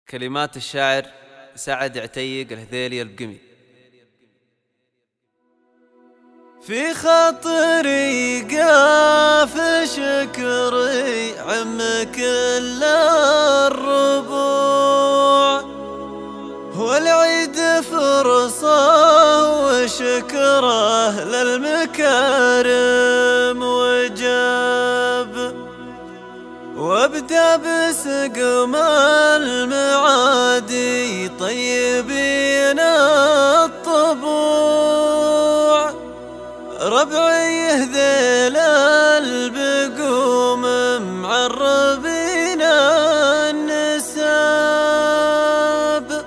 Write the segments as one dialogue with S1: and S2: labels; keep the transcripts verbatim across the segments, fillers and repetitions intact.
S1: كلمات الشاعر سعد عتيق الهذيلي القمي.
S2: في خاطري قاف شكري عم كل الربوع، والعيد فرصة وشكره للمكارم وجاب، وابدأ بسقم المعادي طيبين الطبوع، ربعي ذيل البقوم معربين النساب،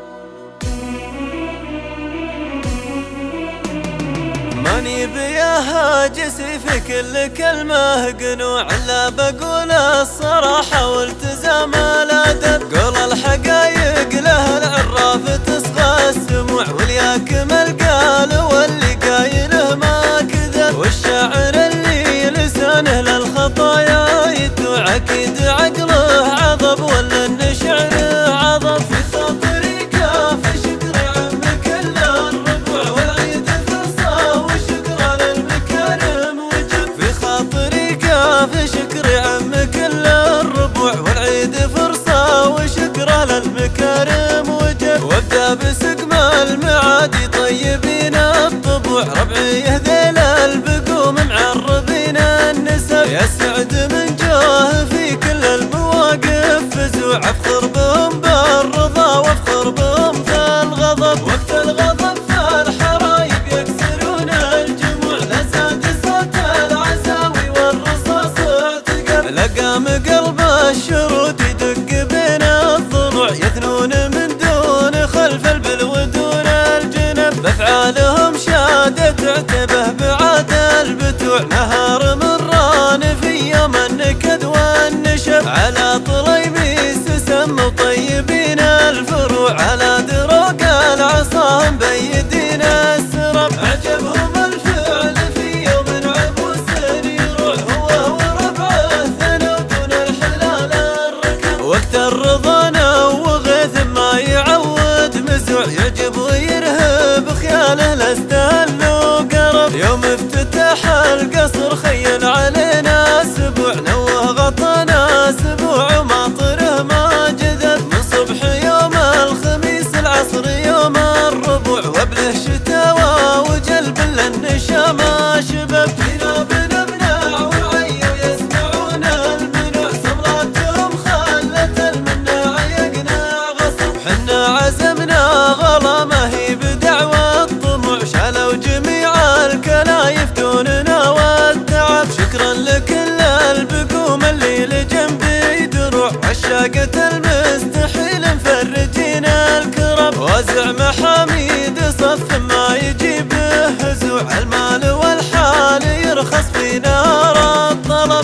S2: ماني بيا هاجسي في كل كلمة قنوع، لا بقول الصراحة والتزام الأدب، قول الحقايق له العراف تصغى السموع، والياكم القال واللي قايله ما كذب، والشاعر اللي لسانه للخطايا يدوع أكيد عقله عضب ولا إن شعره عضب. في خاطري كاف شكري عم كل الربوع، والعيد فرصة وشكرا للمكارم وجب، في خاطري كاف شكري عم كل الربوع، والعيد فرصة وشكرا للمكارم وجب، وابدأ بسقم المعادي طيبين الطبوع، ربعي يهذيل البقوم معربين النسب، يا سعد من جاه في كل المواقف فزوع، افخر بهم بالرضا وافخر بهم في الغضب، وقت الغضب في الحرايب يكسرون الجموع، لا زاد صوت العزاوي والرصاص اعتقب، لقام قلب الشرود يدق بين الضلوع، يثنون من دون خلف البلو دون الجنب، بافعالهم شادة تعتبه بعاد البتوع، نهار مران في يوم النكد والنشب، على طليميس سموا طيبين الفروع، على دروق العصا مبيدين السرب، عجبهم الفعل في يوم عبوس يروع، هو وربعه ثنوا دون الحلال الركب، وقت الرضا نوغث ما يعود مزوع، يعجب ويرهب خياله لاستهلوا قرب، يوم افتتح القصر خيل علينا سبوع، نوه غطانا سبوع وماطره ما جذب، من صبح يوم الخميس العصر يوم الربوع، وابله شتاوى وجلب للنشا ما شبب، فينا بنبنع والعيو يسمعون المنوع، صبراتهم خلت المناع يقنع غصب، حنا عزمنا غلا ما هي بدعوى الطموع، شالوا جميع الكلايف دوننا والتعب، شكرا لكل البقوم اللي لجنبي دروع، عشاقة المستحيل مفرجين الكرب، وازع محاميد صف ما يجيبه هزوع، المال والحال يرخص في نار الطلب،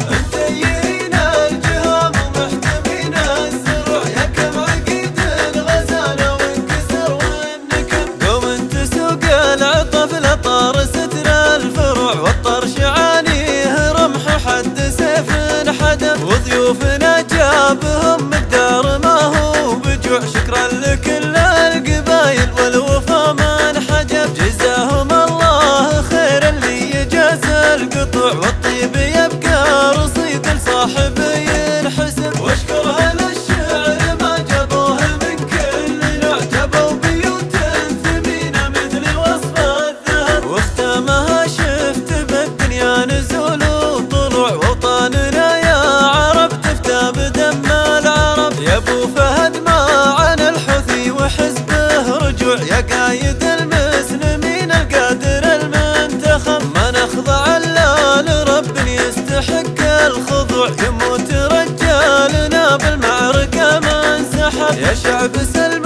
S2: متيين الجهام ومحكمين الزروع، يا كم عقيد الغزالة وانكسر والنكب، قوم انت سوق العطف لطار ستر الفروع، والطرش عانيه رمح حد سيف حدب، وضيوفنا جابهم الدار ما هو بجوع، شكرا لكل القبايل والوفا ما انحجب، جزاهم الله خير اللي يجاز القطوع، والطيب يبقى رصيد لصاحب ينحسب، واشكر اهل الشعر ما جابوه من كل نوع، جابوا بيوت ثمينه مثل وصف الذهب، واختامها شفت بالدنيا نزول وطلوع، وطننا يا عرب تفتى بدم العرب، يا ابو فهد ما عن الحوثي وحزبه رجوع، يا قايد المسلمين القادر المنتخب، ما نخضع الا لرب يستحق الخضوع، يموت رجالنا بالمعركه ما انسحب، يا شعب سلم